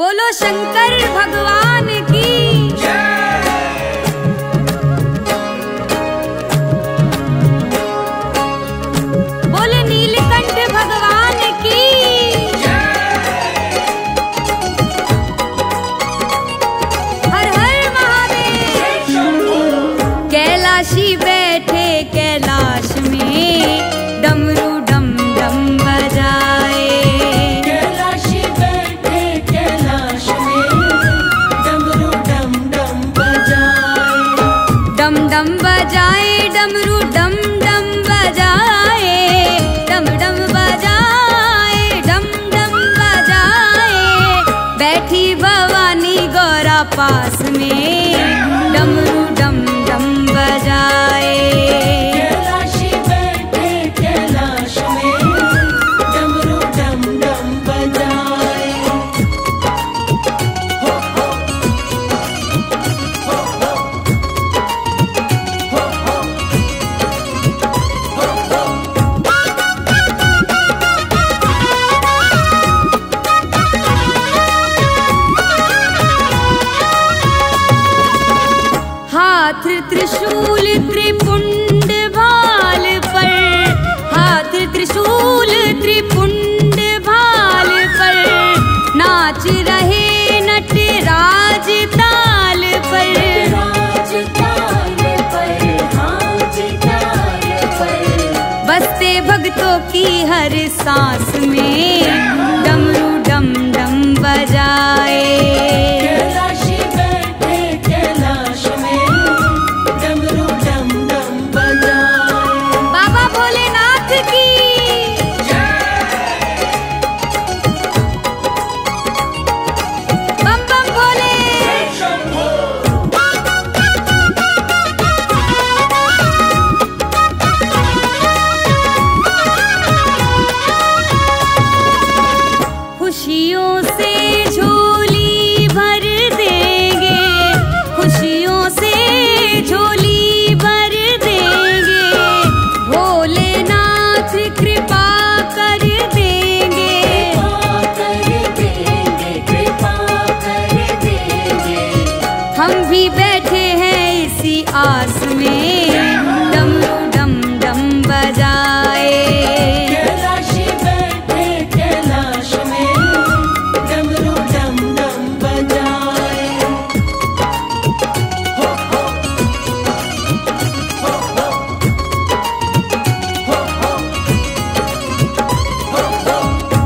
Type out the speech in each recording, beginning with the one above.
बोलो शंकर भगवान की बोले नीलकंठ भगवान की हर हर महादेव। कैलाशी बैठे कैलाश में डमरू डम डम बजाए। कैलाशी बैठे कैलाश में डमरू डम डम बजाए। डम डम बजाए डमरू डम डम बजाए। डम डम बजाए डम डम बजाए। बैठी भवानी गौरा पास में डमरू डम डम बजाए। कैलाशी बैठे कैलाश में डमरू डम डम बजाए। हो हो हो हो हो हो हो हो। हाथ त्रिशूल त्रिपुंड भाल पर। हाथ त्रिशूल त्रिपुंड भाल पर। नाच रहे नटराज ताल पर। राज ताल पर हाथ ताल पर। बसते भक्तों की हर सांस में डमरू डम डम बजाए। कैलाशी बैठे कैलाश में डमरू डम डम बजाए। बाबा भोलेनाथ की बम बम भोले। खुशियों से झोली भर देंगे। खुशियों से झोली भर देंगे। भोलेनाथ कृपा कर देंगे। कृपा कर देंगे कृपा कर देंगे। हम भी बैठे हैं इसी आस में डमरू डम डम बजाए। कैलाशी बैठे कैलाश में डमरू डम डम बजाए। हो हो हो हो हो हो हो हो।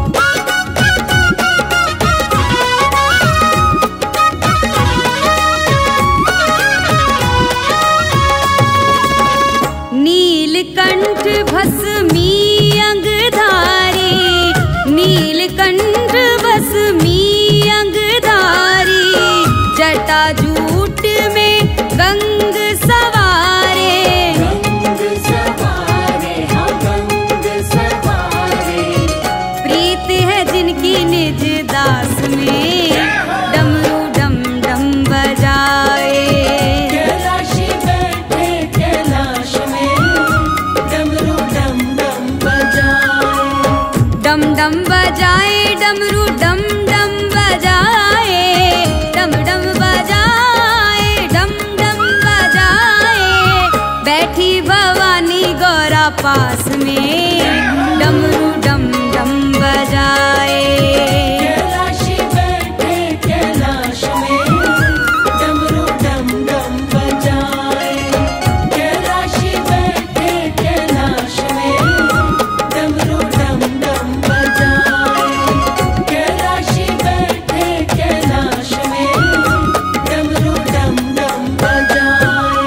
नीलकंठ भस्मी अंगधारी। नीलकंठ भस्मी अंगधारी। जटाजूट में गंग सवारे। गंग सवारे हाँ गंग सवारे। प्रीत है जिनकी निज दास में डमरू डम डम बजाए। कैलाशी बैठे कैलाश में डमरू डम डम बजाए। डम डम बजाए डमरू डम डम बजाए। डम डम बजाए डम डम बजाए। बैठी भवानी गौरा पास में डमरू डम डम बजाए। कैलाशी बैठे कैलाश में डमरू डम डम बजाए। कैलाशी बैठे कैलाश में डमरू डम डम बजाए। कैलाशी बैठे कैलाश में डमरू डम डम बजाए।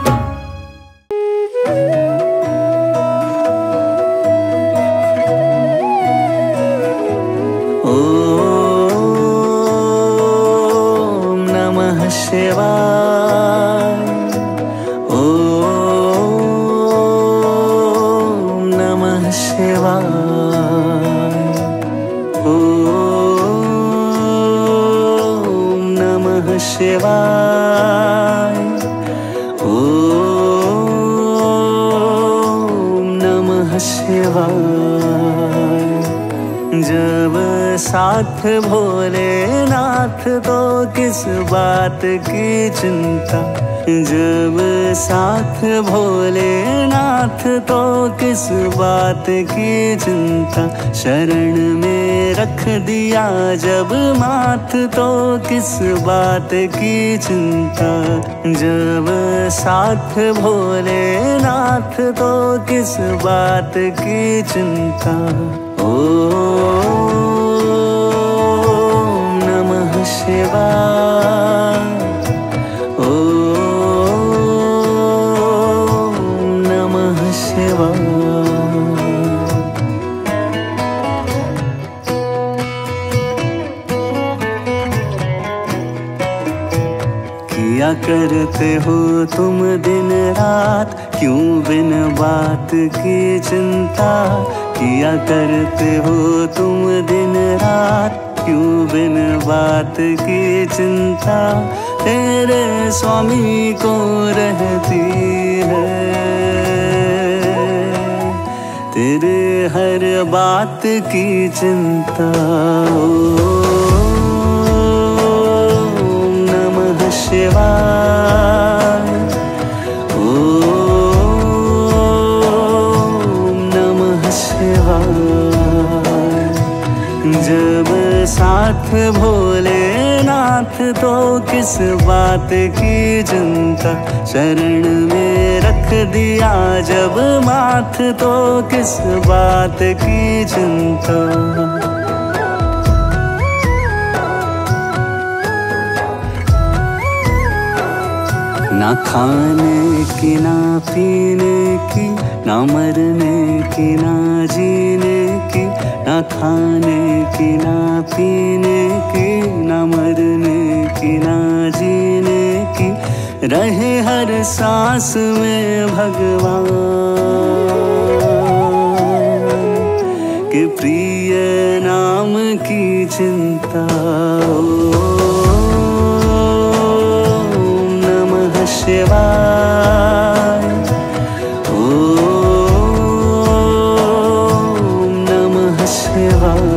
ॐ नमः शिवाय। ॐ नमः शिवाय। ॐ नमः शिवाय। ॐ नमः शिवाय। जब साथ भोलेनाथ तो किस बात की चिंता, जब साथ भोलेनाथ तो किस बात की चिंता, शरण में रख दिया जब माथ तो किस बात की चिंता, जब साथ भोलेनाथ तो किस बात की चिंता। ओम नमः शिवाय, किया करते हो तुम दिन रात, क्यों बिन बात की चिंता, किया करते हो तुम दिन रात, क्यों बिन बात की चिंता, तेरे स्वामी को रहती है तेरे हर बात की चिंता। ओम नमः शिवाय, ओम नमः शिवाय। जब साथ भोलेनाथ तो किस बात की चिंता, शरण में रख दिया जब माथ तो किस बात की चिंता। ना खाने की ना पीने की, ना मरने की ना जीने की, ना खाने की ना पीने की, ना मरने की ना जीने की, रहे हर सांस में भगवान के प्रिय नाम की चिंता। ओम नमः शिवाय, ओम नमः शिवाय।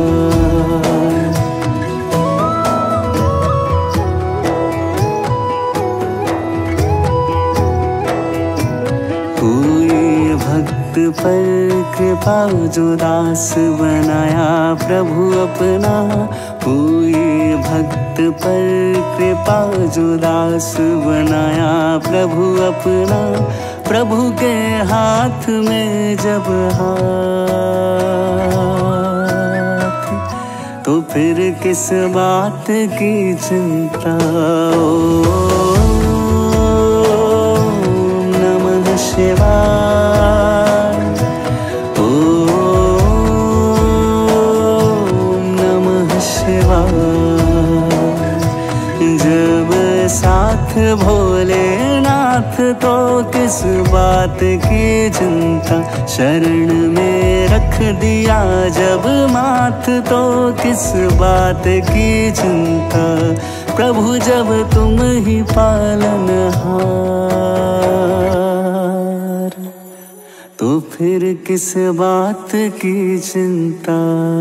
हुई भक्त पर कृपा जो दास बनाया प्रभु अपना, हुई भक्त पर कृपा जो दास बनाया प्रभु अपना, प्रभु के हाथ में जब हाथ, तो फिर किस बात की चिंता। ओम नमः शिवाय, ओम नमः शिवाय। जब साथ भोलेनाथ तो किस बात की चिंता, शरण में रख दिया जब माथ तो किस बात की चिंता, प्रभु जब तुम ही पालनहार, तो फिर किस बात की चिंता।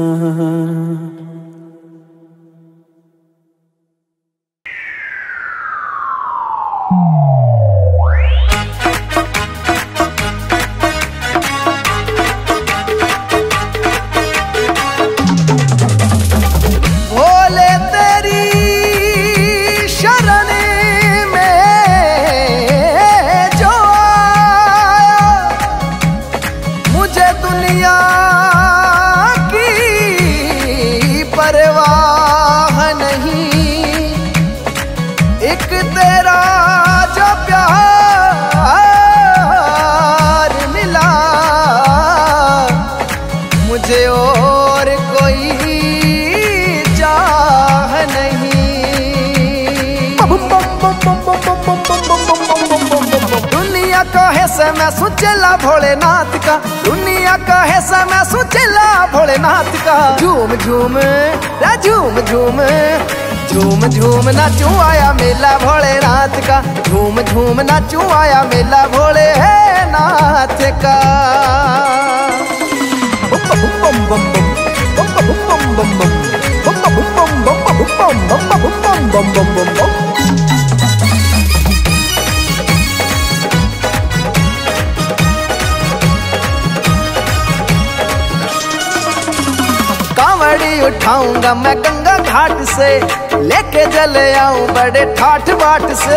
मैं सुचेला भोलेनाथ का, दुनिया का है मैं सुचेला भोलेनाथ का। झूम झूम झूम झूम झूम झूम नाचू आया मेला भोलेनाथ का, झूम झूम नाचू आया मेला भोलेनाथ का। बम बम बम बम कांवड़ी उठाऊंगा मैं गंगा घाट से, लेके जले आऊं बड़े ठाठ बाट से।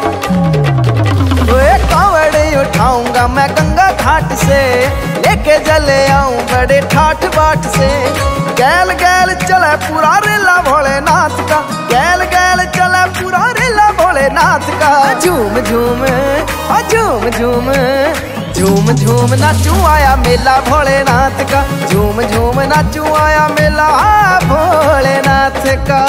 कांवड़ी उठाऊंगा मैं गंगा घाट से, लेके जले आऊं बड़े ठाठ बाट से। गैल गैल चले पूरा रेला भोलेनाथ का, गैल गैल चले पूरा रेला भोलेनाथ का। झूम झूम झूम झूम झूम झूम नाचू आया मेला भोलेनाथ का, झूम झूम नाचू आया मेला भोलेनाथ का।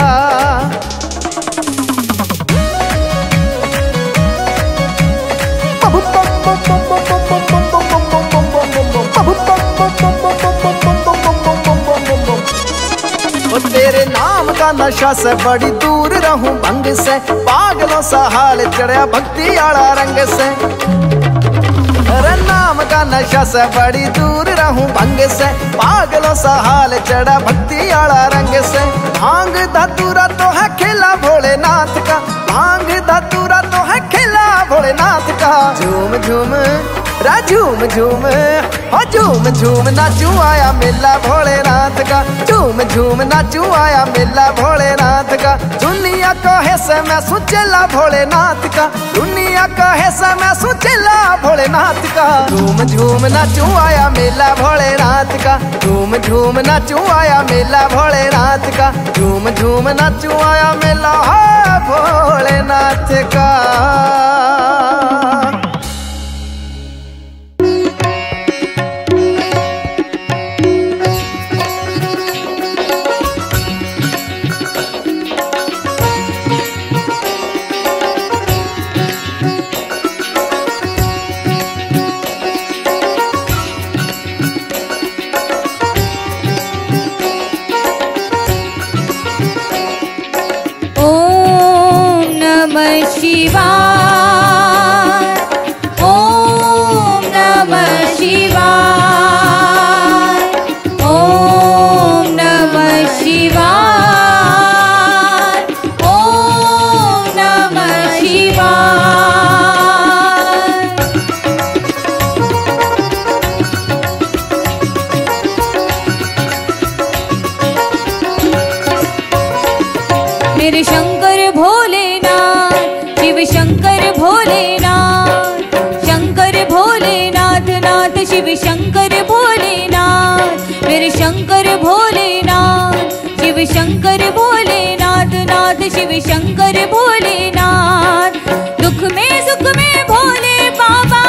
तेरे नाम का नशा से बड़ी दूर रहूं भंग से, पागलों सा हाल चढ़िया भक्ति आला रंग से। अरे नाम का नशा से बड़ी दूर रहूं भंग से, पागलों सा हाल चढ़ा भक्ति आला रंग से। भांग धतूरा तो है खिला भोलेनाथ का, भांग धतूरा तो है खिला भोलेनाथ का। झूम झूम झूम झूम झूम झूम नाचू आया मेला भोलेनाथ का, झूम झूम नाचू आया मेला भोलेनाथ का। दुनिया कहे से मैं सुचेला भोलेनाथ का, दुनिया कहे से मैं सुचेला भोलेनाथ का। झूम झूम नाचू आया मेला भोलेनाथ का, झूम झूम नाचू आया मेला भोलेनाथ का, झूम झूम नाचू आया मेला भोलेनाथ का। मेरे शंकर भोलेनाथ, शिव शंकर भोलेनाथ, शंकर भोलेनाथ नाथ शिव शंकर भोलेनाथ। मेरे शंकर भोलेनाथ, शिव शंकर भोलेनाथ नाथ शिव शंकर भोलेनाथ। दुख में सुख में भोले बाबा,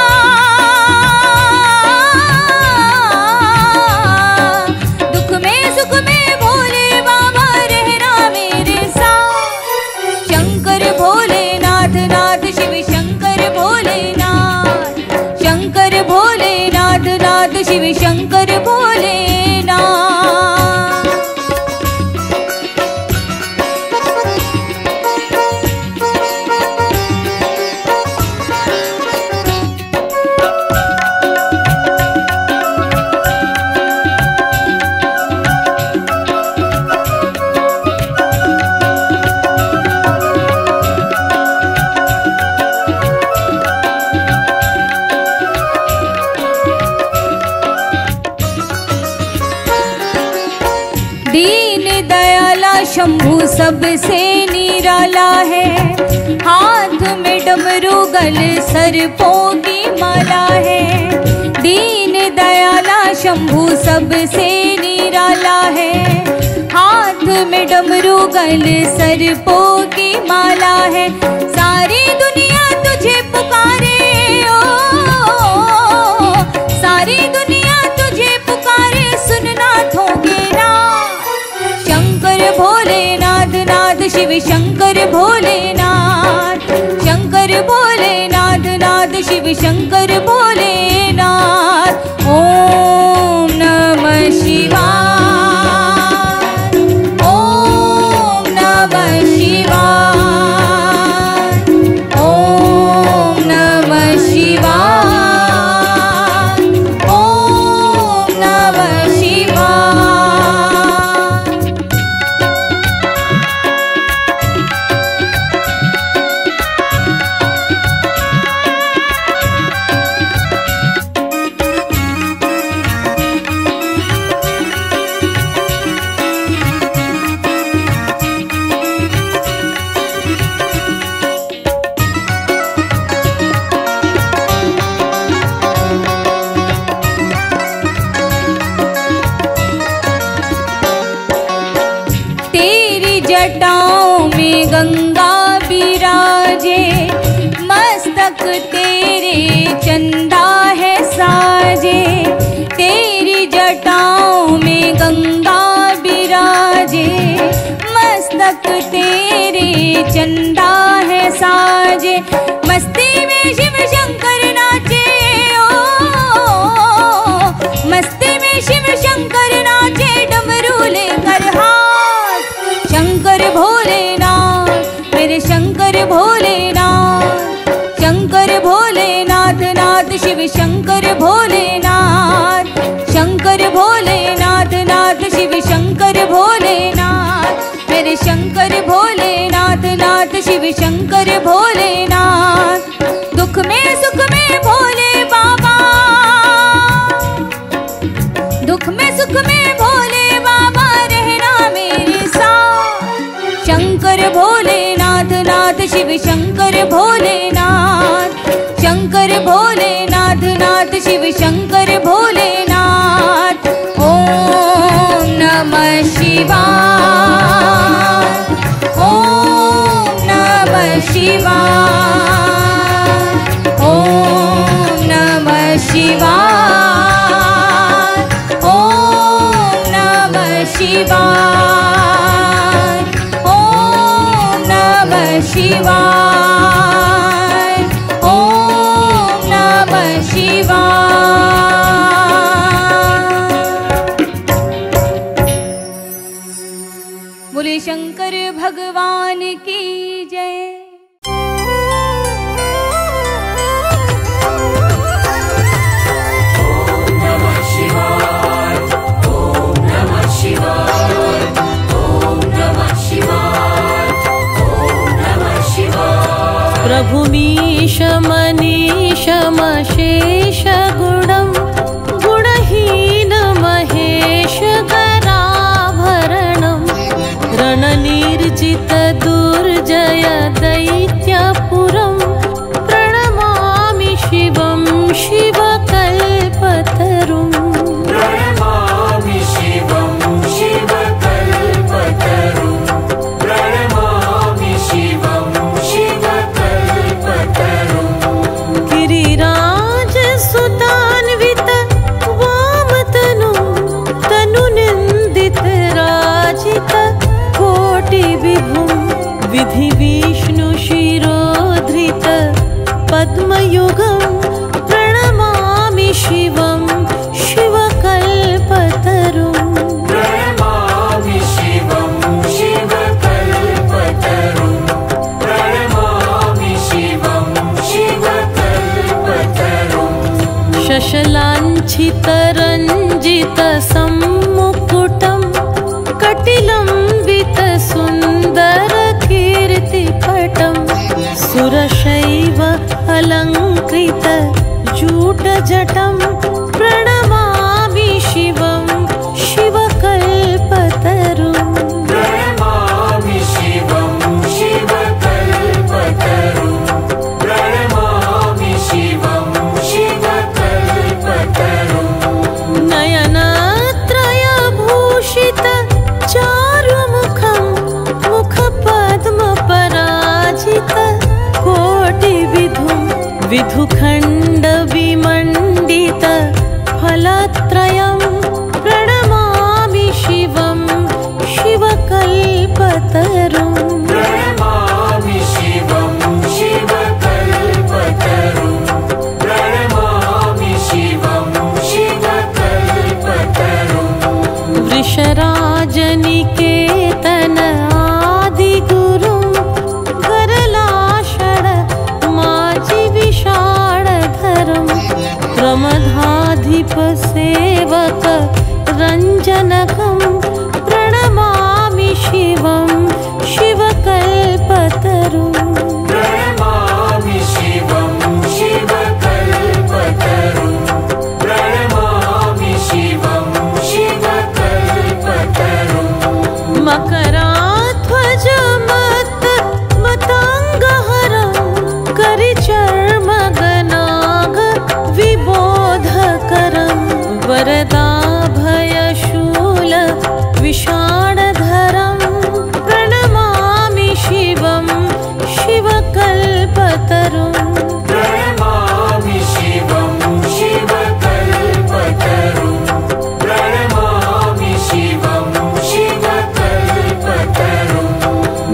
दुख में सुख में भोले बाबा रहना मेरे साथ। शंकर भोलेनाथ नाथ शिव शंकर भोलेनाथ, शंकर भोलेनाथ नाथ शिव शंकर भोलेनाथ। दीन दयाला शंभू सबसे निराला है, हाथ में डमरू गल सर्पों की माला है। दीन दयाला शंभू सबसे निराला है, हाथ में डमरू गल सर्पों की माला है। सारी दुनिया तुझे पुकारे ओ, सारी दुनिया तुझे पुकारे सुनना थोगे ना। शंकर भोलेनाथ नाथ शिव शंकर भोलेनाथ, शंकर भोलेनाथ नाथ शिव शंकर भोलेनाथ। ओम नमः शिवाय, ओम नमः शिवाय, ओम नमः शिवाय, ओम नमः शिवाय। जटाओं में गंगा विराजे, मस्तक तेरे चंदा है साजे। तेरी जटाओं में गंगा विराजे, मस्तक तेरे चंदा है साजे। मस्ती में शिव शंकर नाचे, ओ मस्ती में शिव शंकर नाचे, डमरू लेकर हाथ। शंकर भोलेनाथ मेरे शंकर भोलेनाथ, शंकर भोलेनाथ नाथ शिव शंकर भोलेनाथ, शंकर भोलेनाथ नाथ शिव शंकर भोलेनाथ, मेरे शंकर भोलेनाथ नाथ शिव शंकर भोलेनाथ। दुख में सुख में भोले बाबा, दुख में सुख में भोले बाबा रहना मेरे साथ। शंकर भोलेनाथ नाथ शिव शंकर भोलेनाथ, शंकर भोलेनाथ नाथ शिव शंकर भोलेनाथ। ओम नमः शिवाय, ओम नमः शिवाय, ओम नमः शिवाय, ओम नमः शिवाय, ओम नमः शिवाय, ओम नमः शिवाय। बोले शंकर भगवान की जय। प्रभु मीश मनीष मशेष गुणं, गुणहीन महेश कराभरणं, रणनिर्जित दुर्जय दैत्यपुरं, प्रणमामि शिवं शिवकल्पतरुं। प्रणमामि शिवं शिवकल्पतरुं, प्रणमामि शिवं शिवकल्पतरुं। गिरिराजसुतान्वित वामतनु, तनुनिन्दित राजित कोटिविभुं, विधि विष्णु शिरोधृत पद्मयुगं, प्रणमामि शिवं शिवकल्पतरुं। प्रणमामि शिवं शिवकल्पतरुं, प्रणमामि शिवं शिवकल्पतरुं। शशलाञ्छितरञ्जित सम्मुकुटं, कटिलम्बित सुन्दर कीर्तिपटं, सुरशैव अलङ्कृत जूटजटं, प्रणमामि शिवं शिवकल्पतरुं। प्रणमामि शिवं शिवकल्पतरुं, प्रणमामि शिवं शिवकल्पतरुं। नयनत्रयभूषित चारुमुखं, मुखपद्मपराजित कोटिविधुं, विधुखण्डविमण्डित फलत्रयं, प्रणमामि शिवं शिवकल्पतरुं। प्रणमामि शिवं शिवकल्पतरुं, प्रणमामि शिवं शिवकल्पतरुं। वृषराजनिकेतन आदिगुरुं, गरलाषड माजि विषाणधरं, प्रमदाधिपसेवक रञ्जनकं, प्रणमामि शिवं शिवकल्पतरुं। प्रणमामि शिवं शिवकल्पतरुं, प्रणमामि शिवं शिवकल्पतरुं। मकराध्वजमत मताङ्गहरं, करिचर्मगनाग विबोधकरं, वरदाभयशूल विषाणधरं, प्रणमामि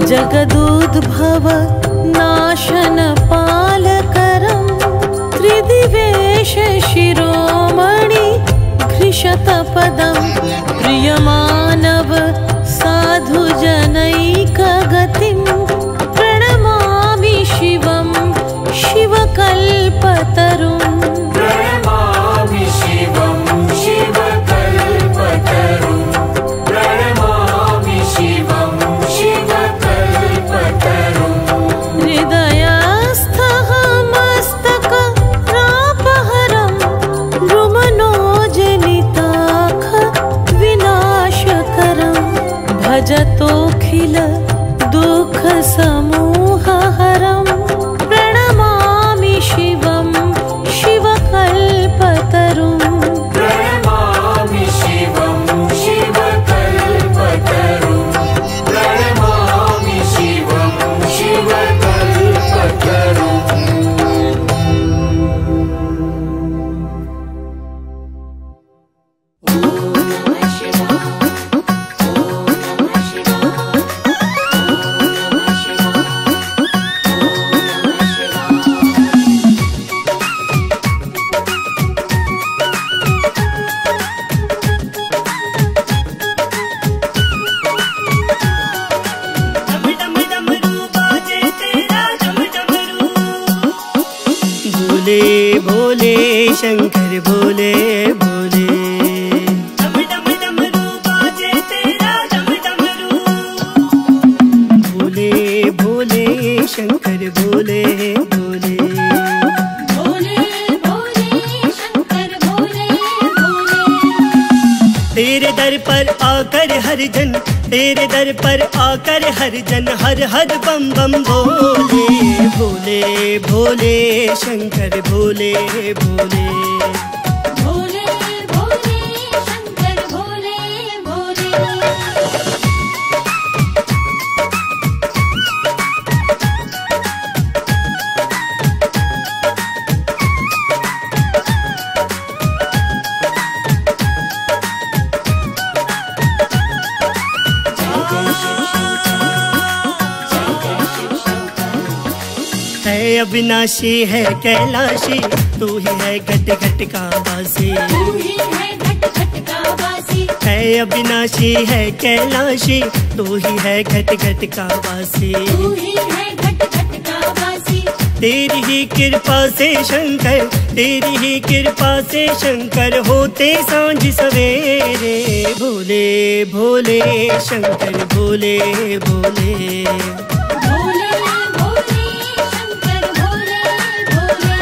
जगदुद्भव नाशन पालकरं त्रिदिवेश शिरोमणि घ्रिशतपदं प्रियमानव साधु जनैकगतिं प्रणमामि शिवं शिवकल्पतरुं प्रणमामि शिवं शिवकल्पतरुं प्रणमामि शिवं शिवकल्पतरुं हृदयस्थः मस्तकरापहरं द्रुमनोजनिताख विनाशकरं भजतोऽखिल दुःखसमूहहरं प्रणमामि शिवं शिवकल्पतरुं प्रणमामि शिवं शिवकल्पतरुं प्रणमामि शिवं शिवकल्पतरुं भोले भोले शंकर भोले भोले डम डम डमरू बाजे तेरा डम डमरू भोले भोले शंकर भोले भोले भोले भोले शंकर भोले भोले तेरे दर पर आकर हर जन तेरे दर पर आकर हर जन हर हर बम बम बोले भोले भोले शंकर भोले भोले भोले भोले शंकर भोले भोले है अविनाशी है कैलाशी तू ही है घट घट का वासी तू ही है घट घट का वासी है अविनाशी है कैलाशी तू ही है घट घट का वासी तू ही है घट घट का वासी तेरी ही कृपा से शंकर तेरी ही कृपा से शंकर होते सांझ सवेरे भोले भोले शंकर भोले भोले भोले भोले शंकर भोले भोले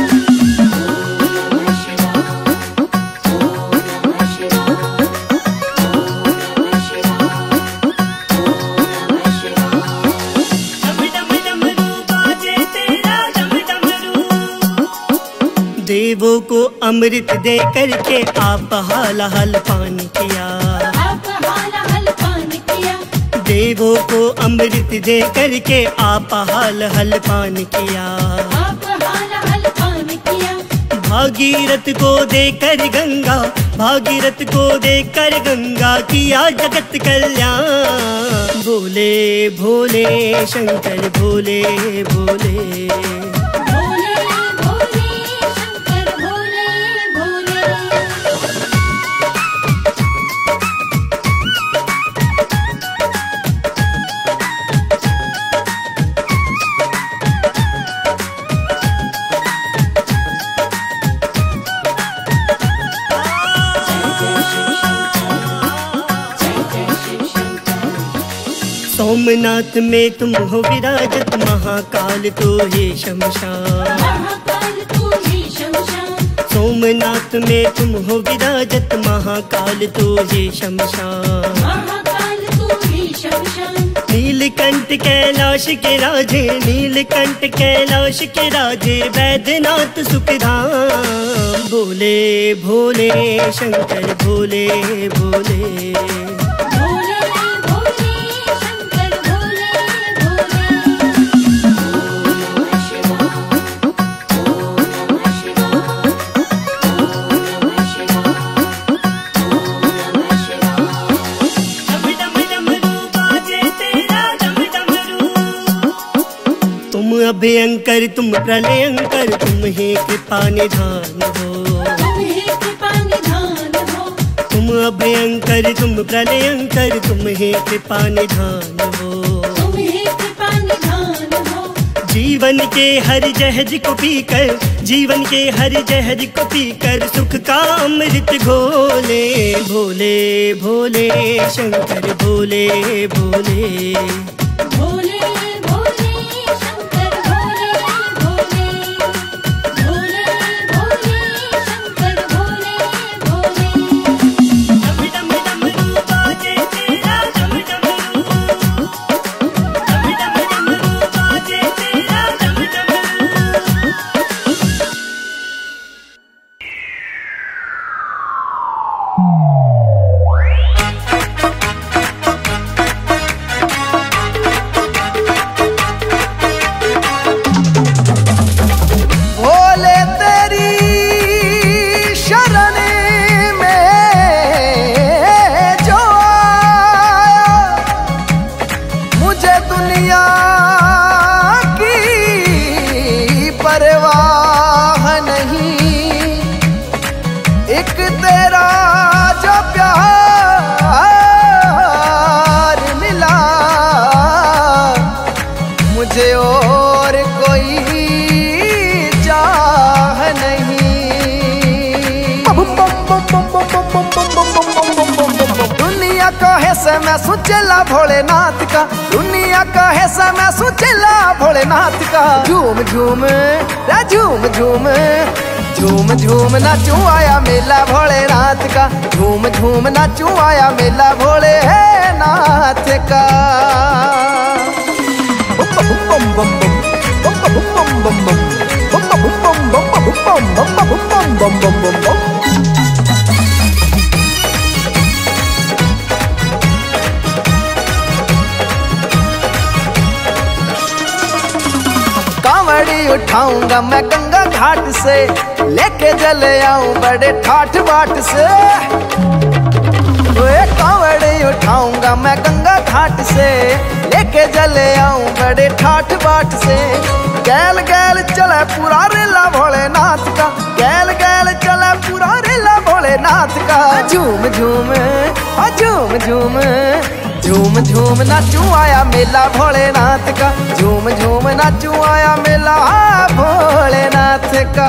देवों को अमृत दे करके आप हाल हाल पान किया आप हाल हाल पान किया देवों को अमृत दे करके आप हाल हाल पान किया आप हाल हाल पान किया भागीरथ को देकर गंगा भागीरथ को देकर गंगा किया जगत कल्याण भोले भोले शंकर भोले भोले भोले भोले शंकर भोले भोले सोमनाथ में तुम हो विराजत महाकाल तो ही शमशान महाकाल तू ही शमशान सोमनाथ में तुम हो विराजत महाकाल तो ही शमशान महाकाल तू ही शमशान नीलकंठ कैलाश के राजे नीलकंठ कैलाश के राजे वैद्यनाथ सुखधाम भोले भोले शंकर भोले भोले भोले भोले शंकर भोले भोले डम डम डमरू बाजे तेरा डम डमरू अभयंकर तुम प्रलयंकर, तुम ही कृपा निधान हो। तुम ही कृपा निधान हो। तुम अभयंकर तुम प्रलयंकर, तुम ही कृपा निधान हो। तुम ही कृपा निधान हो। जीवन के हर जहर को पीकर, जीवन के हर जहर को पीकर, सुख का अमृत घोले। भोले भोले शंकर भोले भोले, भोले भोले शंकर भोले भोले, भोले भोले शंकर भोले भोले। डम डम डमरू बाजे तेरा डम डमरू, डम डम डमरू बाजे तेरा डम डमरू। भोले तेरी शरण में जो आया, मुझे दुनिया की परवाह नहीं, एक तेरा जो प्यार मिला, मुझे और कोई चाह नहीं। दुनिया कहे से मैं सुचेला भोलेनाथ का, दुनिया कहे से मैं सुचेला भोलेनाथ का। झूम झूम रे झूम झूम, झूम झूम नाचू आया मेला भोलेनाथ का, झूम झूम नाचू आया मेला भोलेनाथ का। कांवड़ी उठाऊंगा मैं गंगा घाट से, लेके जले आऊं बड़े ठाठ बाट से। ओए कांवड़ी उठाऊंगा मैं गंगा घाट से, लेके जले आऊं बड़े ठाठ बाट से। गैल गैल चले पूरा रेला भोलेनाथ का, गैल गैल चले पूरा रेला भोलेनाथ का। झूम झूम झूम झूम, झूम झूम नाचू आया मेला भोलेनाथ का, झूम झूम नाचू आया मेला भोलेनाथ का।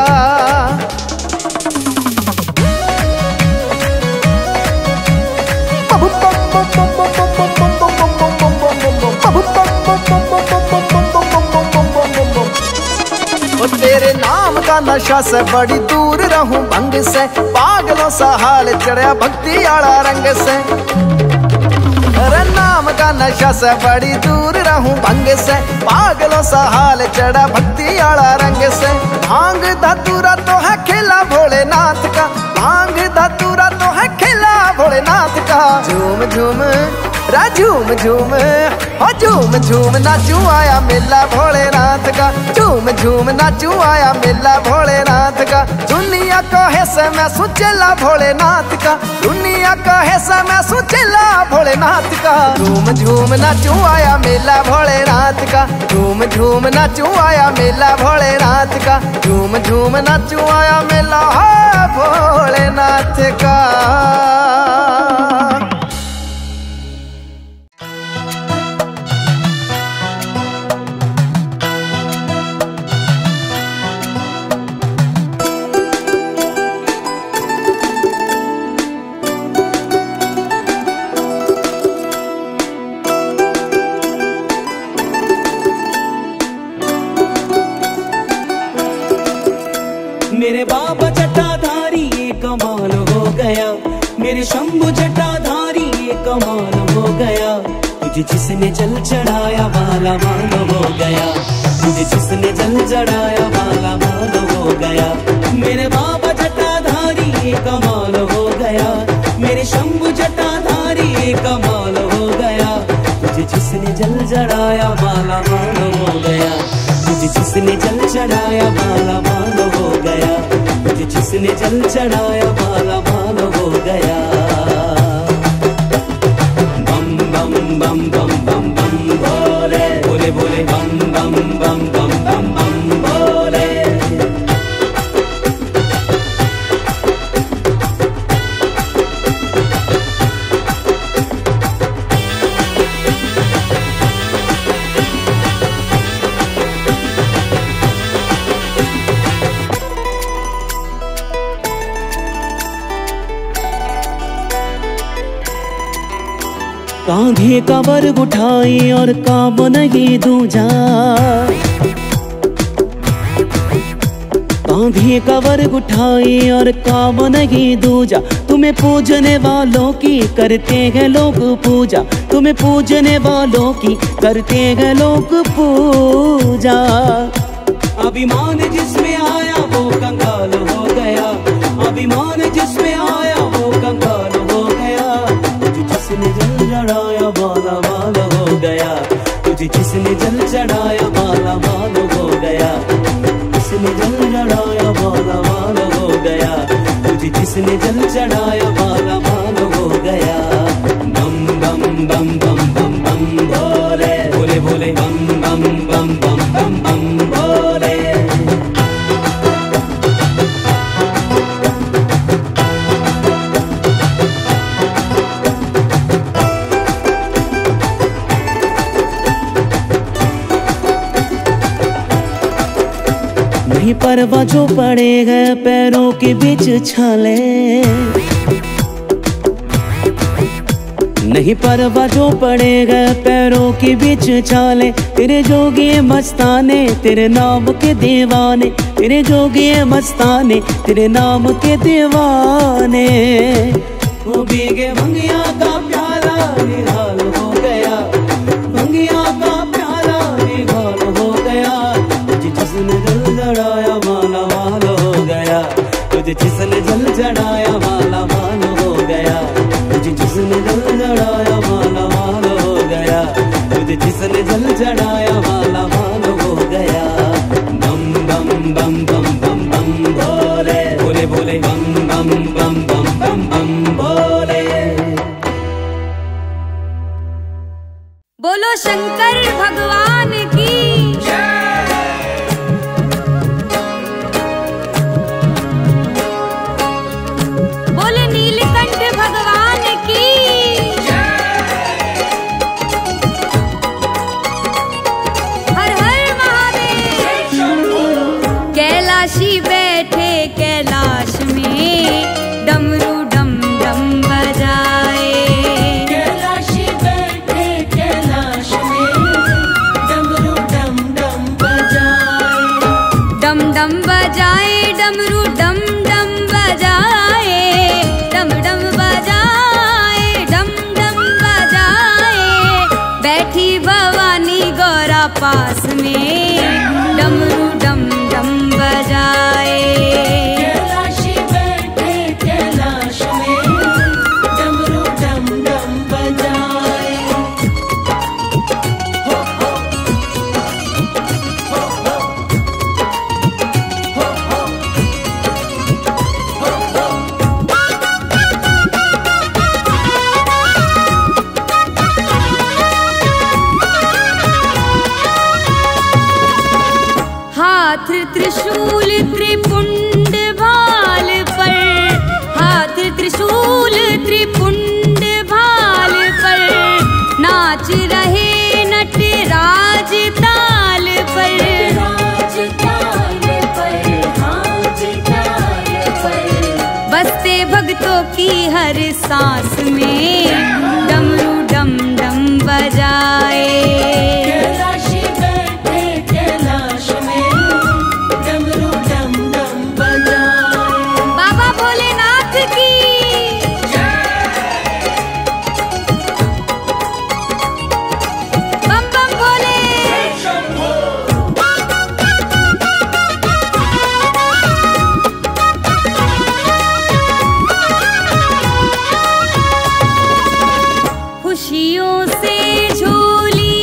ओ तेरे नाम का नशा से बड़ी दूर रहूं भंग से, पागलों सा हाल चढ़ा भक्ति आला रंग से। अरे नाम का नशा से बड़ी दूर रहूं भंग से, पागलों सा हाल चढ़ा भक्ति आला रंग से। भांग धतूरा तो है खेला भोलेनाथ का, भांग धतूरा तो है खेला भोलेनाथ का। झूम झूम रा झूम झूम झूम झूम नाचू आया मेला भोलेनाथ का, झूम झूम नाचू आया मेला भोलेनाथ का। दुनिया कहे से मैं सुचेला भोलेनाथ का, दुनिया कहे से मैं सुचेला भोलेनाथ का। झूम झूम नाचू आया मेला भोलेनाथ का, झूम झूम नाचू आया मेला भोलेनाथ का, झूम झूम नाचू आया मेला भोलेनाथ का। मेरे बाबा जटाधारी ये कमाल हो गया, मेरे शंभु जटाधारी ये कमाल हो गया। तुझे जिसने जल चढ़ाया माला माल हो गया, तुझे जिसने जल चढ़ाया माला माल हो गया। मेरे बाबा जटाधारी ये कमाल हो गया, मेरे शंभु जटाधारी ये कमाल हो गया। तुझे जिसने जल चढ़ाया माला माल हो गया, तुझे जिसने जल चढ़ाया माला माल हो गया, तुझे जिसने जल चढ़ाया माला माल हो गया। बम बम बम बम बम बम भोले भोले भोले बम बम बम बम बम कांधे का वर्ग उठाई और काम नहीं दूजा, कांधे का वर्ग उठाई और काम नहीं दूजा। तुम्हें पूजने वालों की करते हैं लोग पूजा, तुम्हें पूजने वालों की करते हैं लोग पूजा। अभिमान जिसमें आया वो कंगाल हो गया, अभिमान जिसमें आया वो कंगाल हो गया। तुझे जिसने जल चढ़ाया माला माल हो गया, तुझे जिसने जल चढ़ाया माला माल हो गया, जिसने जल चढ़ाया माला माल हो गया, तुझे जिसने जल चढ़ाया माला माल हो गया। बम बम बम बम बम बम भोले भोले भोले बम बम बम बम बम बम भोले। नहीं परवा जो पड़े गए पैरों के बीच छाले, नहीं परवा जो पड़े गए पैरों के बीच छाले। तेरे जोगी मस्ताने तेरे नाम के दीवाने, तेरे जोगी मस्ताने तेरे नाम के दीवाने। वो भीगे भंगिया का प्याला निहाल हो गया, भंगिया का प्याला निहाल हो गया। तुझे जिसने जल चढ़ाया माला माल हो गया, तुझे जिसने जल चढ़ाया माला माल हो गया, तुझे जिसने जल चढ़ाया माला माल हो गया, तुझे जिसने जल चढ़ाया माला माल हो गया। बम बम बम बम बम बम भोले भोले भोले बम बम बम बम बम बम भोले। बोलो शंकर भगवान की बोले नीलकंठ भगवान की। हर हर महादेव। कैलाशी बैठे कैलाश में डमरू डम डम बजाए, कैलाशी बैठे कैलाश में डमरू डम डम बजाए, डम डम बजाए डमरू डम डम बजाए, डम डम बजाए डम डम बजाए। बैठी भवानी गौरा पास में डमरू डम डम बजाए। कैलाशी बैठे कैलाश में डमरू डम डम बजाए। हाथ त्रिशूल त्रिपुंड भाल पर, हाथ त्रिशूल त्रिपुंड भाल पर नाच रहे नटराज ताल पर। राज ताल पर, हाथ ताल पर, बसते भक्तों की हर सांस में डमरू डम डम बजाए। कैलाशी बैठे कैलाश में डमरू डम डम बजाए। बाबा भोलेनाथ की बम बम भोले। खुशियों से झोली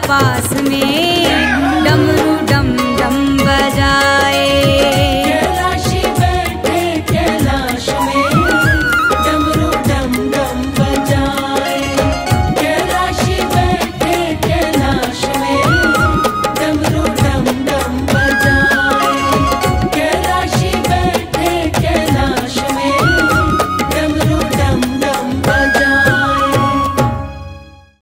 पास में डमरू